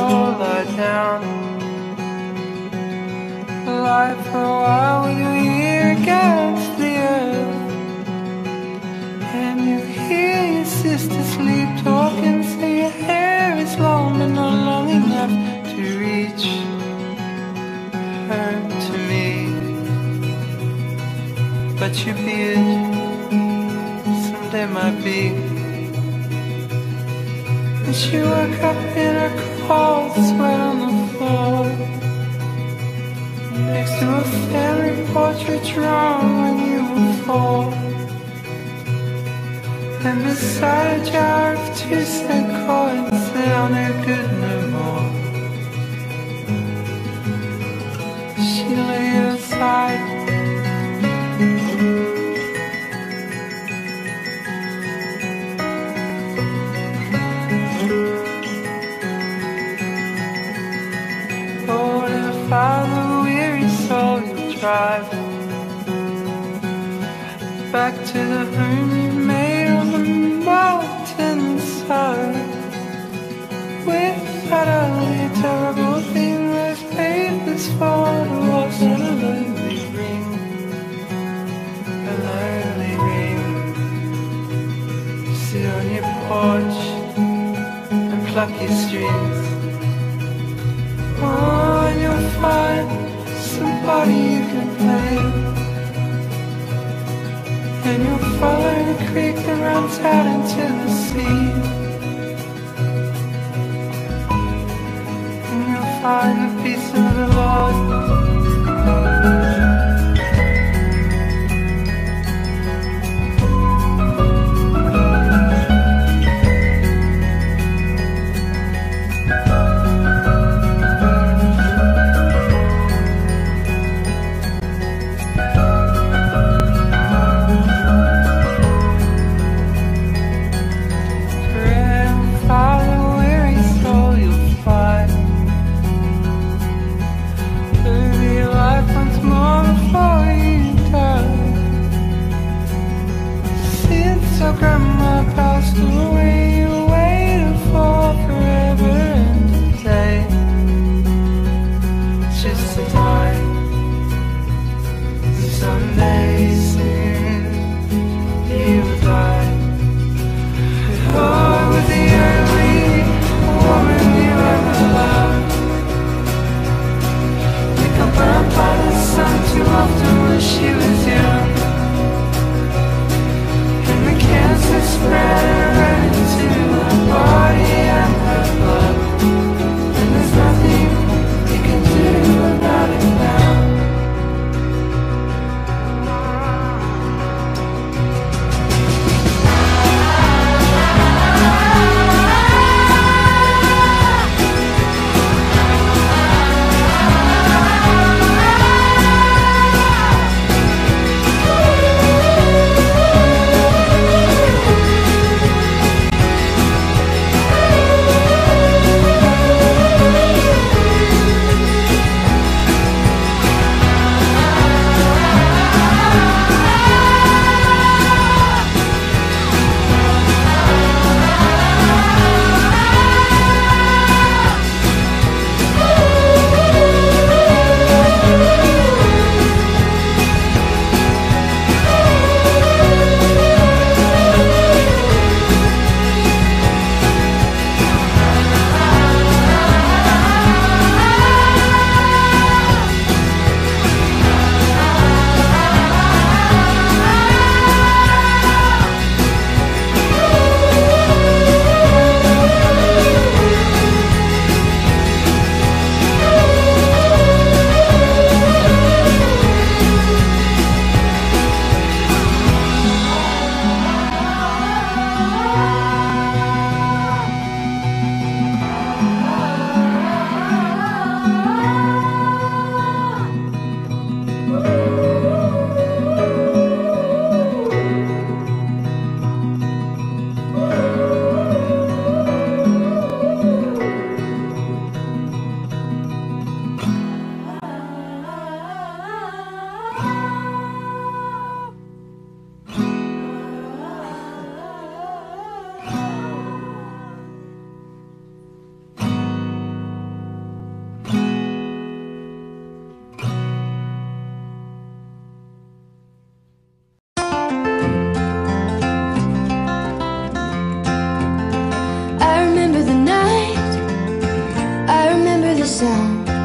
soul lie down, lie for a while with your ear against the earth, and you hear your sister sleep talking, say your hair is long but not long enough to reach her to me, but your beard someday might be. And she woke up in a cold sweat on the floor, next to a family portrait drawn when you were 4, and beside a jar of 2-cent coins that are no good no more. She lay aside, Father, weary soul, you'll drive back to the home you made on the mountainside, without a terrible thing that's paid this far to us, and a lonely ring, a lonely ring. Sit on your porch and pluck your strings. Oh, and you'll find somebody you can play, and you'll follow the creek that runs out into the sea, and you'll find the peace of the Lord. Baby, sound.